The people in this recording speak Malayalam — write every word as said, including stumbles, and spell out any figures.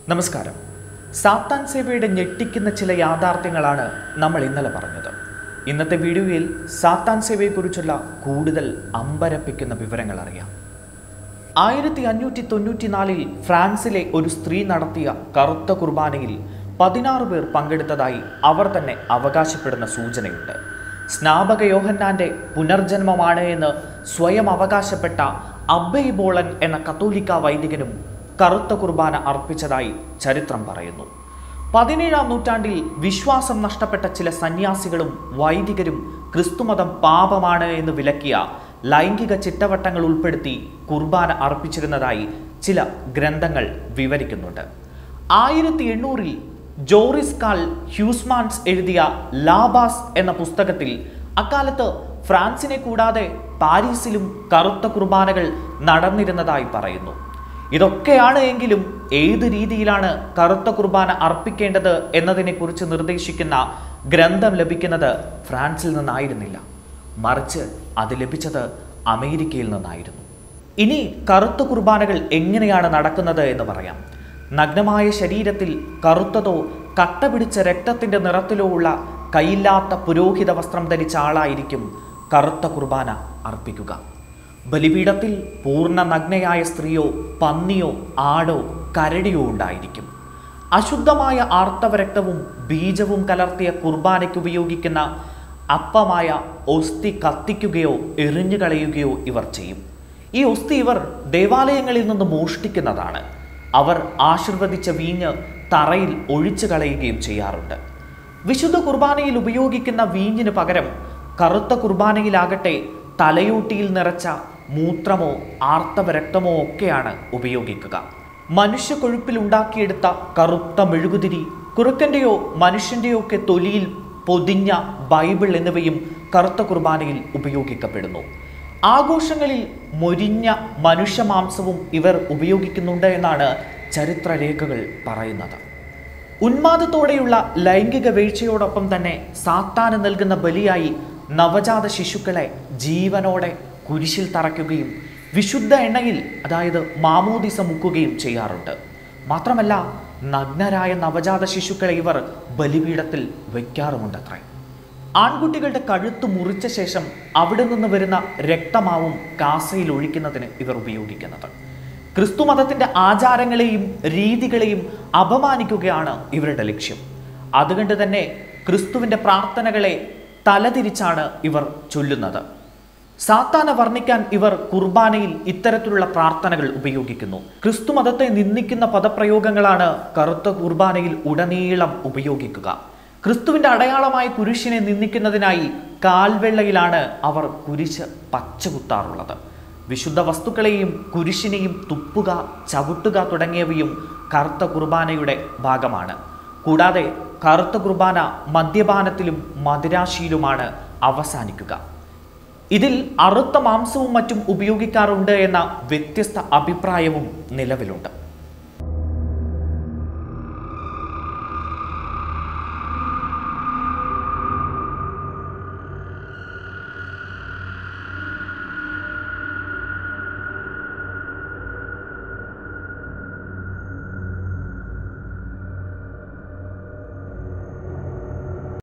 നമസ്കാരം. സാത്താൻ സേവയുടെ ഞെട്ടിക്കുന്ന ചില യാഥാർത്ഥ്യങ്ങളാണ് നമ്മൾ ഇന്നലെ പറഞ്ഞത്. ഇന്നത്തെ വീഡിയോയിൽ സാത്താൻ സേവയെക്കുറിച്ചുള്ള കൂടുതൽ അമ്പരപ്പിക്കുന്ന വിവരങ്ങൾ അറിയാം. ആയിരത്തി അഞ്ഞൂറ്റി തൊണ്ണൂറ്റിനാലിൽ ഫ്രാൻസിലെ ഒരു സ്ത്രീ നടത്തിയ കറുത്ത കുർബാനയിൽ പതിനാറ് പേർ പങ്കെടുത്തതായി അവർ തന്നെ അവകാശപ്പെടുന്ന സൂചനയുണ്ട്. സ്നാപക യോഹന്നാന്റെ പുനർജന്മമാണ് എന്ന് സ്വയം അവകാശപ്പെട്ട അബ്ബേ ബോളൻ എന്ന കത്തോലിക്ക വൈദികനും കറുത്ത കുർബാന അർപ്പിച്ചതായി ചരിത്രം പറയുന്നു. പതിനേഴാം നൂറ്റാണ്ടിൽ വിശ്വാസം നഷ്ടപ്പെട്ട ചില സന്യാസികളും വൈദികരും ക്രിസ്തുമതം പാപമാണ് എന്ന് വിലക്കിയ ലൈംഗിക ചിട്ടവട്ടങ്ങൾ ഉൾപ്പെടുത്തി കുർബാന അർപ്പിച്ചിരുന്നതായി ചില ഗ്രന്ഥങ്ങൾ വിവരിക്കുന്നുണ്ട്. ആയിരത്തി എണ്ണൂറിൽ ജോറിസ് കാൾ ഹ്യൂസ്മാൻസ് എഴുതിയ ലാബാസ് എന്ന പുസ്തകത്തിൽ അക്കാലത്ത് ഫ്രാൻസിനെ കൂടാതെ പാരീസിലും കറുത്ത കുർബാനകൾ നടന്നിരുന്നതായി പറയുന്നു. ഇതൊക്കെയാണ് എങ്കിലും ഏത് രീതിയിലാണ് കറുത്ത കുർബാന അർപ്പിക്കേണ്ടത് എന്നതിനെക്കുറിച്ച് നിർദ്ദേശിക്കുന്ന ഗ്രന്ഥം ലഭിക്കുന്നത് ഫ്രാൻസിൽ നിന്നായിരുന്നില്ല, മറിച്ച് അത് ലഭിച്ചത് അമേരിക്കയിൽ നിന്നായിരുന്നു. ഇനി കറുത്ത കുർബാനകൾ എങ്ങനെയാണ് നടക്കുന്നത് എന്ന് പറയാം. നഗ്നമായ ശരീരത്തിൽ കറുത്തതോ കട്ട പിടിച്ച രക്തത്തിൻ്റെ നിറത്തിലോ ഉള്ള കൈയില്ലാത്ത പുരോഹിത വസ്ത്രം ധരിച്ച ആളായിരിക്കും കറുത്ത കുർബാന അർപ്പിക്കുക. ബലിപീഠത്തിൽ പൂർണ്ണ നഗ്നയായ സ്ത്രീയോ പന്നിയോ ആടോ കരടിയോ ഉണ്ടായിരിക്കും. അശുദ്ധമായ ആർത്തവരക്തവും ബീജവും കലർത്തിയ കുർബാനയ്ക്ക് ഉപയോഗിക്കുന്ന അപ്പമായ ഒസ്തി കത്തിക്കുകയോ എറിഞ്ഞു കളയുകയോ ഇവർ ചെയ്യും. ഈ ഒസ്തി ഇവർ ദേവാലയങ്ങളിൽ നിന്ന് മോഷ്ടിക്കുന്നതാണ്. അവർ ആശീർവദിച്ച വീഞ്ഞ് തറയിൽ ഒഴിച്ചു കളയുകയും ചെയ്യാറുണ്ട്. വിശുദ്ധ കുർബാനയിൽ ഉപയോഗിക്കുന്ന വീഞ്ഞിന് പകരം കറുത്ത കുർബാനയിലാകട്ടെ തലയോട്ടിയിൽ നിറച്ച മൂത്രമോ ആർത്തവരക്തമോ ഒക്കെയാണ് ഉപയോഗിക്കുക. മനുഷ്യ കൊഴുപ്പിൽ ഉണ്ടാക്കിയെടുത്ത കറുത്ത മെഴുകുതിരി, കുറുക്കൻ്റെയോ മനുഷ്യൻ്റെയോ ഒക്കെ തൊലിയിൽ പൊതിഞ്ഞ ബൈബിൾ എന്നിവയും കറുത്ത കുർബാനയിൽ ഉപയോഗിക്കപ്പെടുന്നു. ആഘോഷങ്ങളിൽ മൊരിഞ്ഞ മനുഷ്യമാംസവും ഇവർ ഉപയോഗിക്കുന്നുണ്ട് എന്നാണ് ചരിത്രരേഖകൾ പറയുന്നത്. ഉന്മാദത്തോടെയുള്ള ലൈംഗിക വീഴ്ചയോടൊപ്പം തന്നെ സാത്താന് നൽകുന്ന ബലിയായി നവജാത ശിശുക്കളെ ജീവനോടെ കുരിശിൽ തറയ്ക്കുകയും വിശുദ്ധ എണ്ണയിൽ അതായത് മാമോദിസ മുക്കുകയും ചെയ്യാറുണ്ട്. മാത്രമല്ല നഗ്നരായ നവജാത ശിശുക്കളെ ഇവർ ബലിപീഠത്തിൽ വയ്ക്കാറുമുണ്ടത്രേ. ആൺകുട്ടികളുടെ കഴുത്ത് മുറിച്ച ശേഷം അവിടെ നിന്ന് വരുന്ന രക്തമാവും കാസയിൽ ഒഴിക്കുന്നതിന് ഇവർ ഉപയോഗിക്കുന്നത്. ക്രിസ്തുമതത്തിൻ്റെ ആചാരങ്ങളെയും രീതികളെയും അപമാനിക്കുകയാണ് ഇവരുടെ ലക്ഷ്യം. അതുകൊണ്ട് തന്നെ ക്രിസ്തുവിൻ്റെ പ്രാർത്ഥനകളെ തലതിരിച്ചാണ് ഇവർ ചൊല്ലുന്നത്. സാത്താനെ വർണ്ണിക്കാൻ ഇവർ കുർബാനയിൽ ഇത്തരത്തിലുള്ള പ്രാർത്ഥനകൾ ഉപയോഗിക്കുന്നു. ക്രിസ്തുമതത്തെ നിന്ദിക്കുന്ന പദപ്രയോഗങ്ങളാണ് കറുത്ത കുർബാനയിൽ ഉടനീളം ഉപയോഗിക്കുക. ക്രിസ്തുവിൻ്റെ അടയാളമായ കുരിശിനെ നിന്ദിക്കുന്നതിനായി കാൽവെള്ളയിലാണ് അവർ കുരിശ് പച്ചകുത്താറുള്ളത്. വിശുദ്ധ വസ്തുക്കളെയും കുരിശിനെയും തുപ്പുക, ചവിട്ടുക തുടങ്ങിയവയും കറുത്ത കുർബാനയുടെ ഭാഗമാണ്. കൂടാതെ കറുത്ത കുർബാന മദ്യപാനത്തിലും മദിരാശിയിലുമാണ് അവസാനിക്കുക. ഇതിൽ അറുത്ത മാംസവും മറ്റും ഉപയോഗിക്കാറുണ്ട് എന്ന വ്യത്യസ്ത അഭിപ്രായവും നിലവിലുണ്ട്.